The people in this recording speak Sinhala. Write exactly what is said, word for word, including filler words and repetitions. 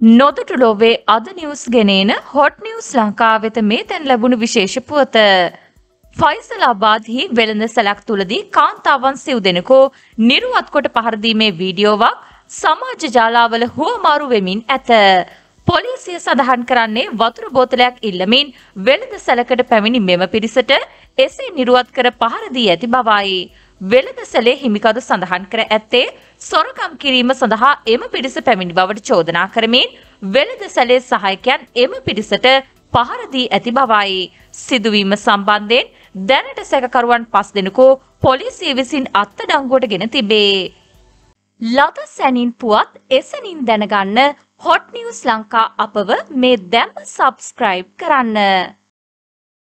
නොදුටු ලෝවේ අද නිවුස් ගෙනේන හොට් නිවුස් ලංකාව වෙත මේ තැන් ලැබුණු විශේෂ පුවත. ෆයිසලාබාද්හි වෙළඳ සැලක් තුලදී කාන්තාවන් සිව් දෙනෙකු නිර්වත් කොට පහර දීමේ වීඩියෝවක් සමාජ ජාලාවල හුවමාරු වෙමින් ඇත. පොලිසිය සඳහන් කරන්නේ වතුර බෝතලයක් ඉල්ලමින් වෙළඳ සැලකට පැමිණි මෙම පිරිසට එසේ නිර්වත් කර පහර දී ඇති බවයි. වෙළඳ සැලේ හිමිකරු සඳහන් කර ඇත්තේ සොරකම් කිරීම සඳහා එම පිරිස පැමිණි බවට චෝදනා කරමින් වෙළඳ සැලේ සහායකයන් එම පිරිසට පහර දී ඇති බවයි. සිදුවීම සම්බන්ධයෙන් දැනට සැකකරුවන් පස් දෙනෙකු පොලිසිය විසින් අත්අඩංගුවට ගෙන තිබේ. ලද සැනින් පුවත් එසැනින් දැනගන්න හොට් නිවුස් ලංකා අපව මේ දැම්ම සබ්ස්ක්‍රයිබ් කරන්න.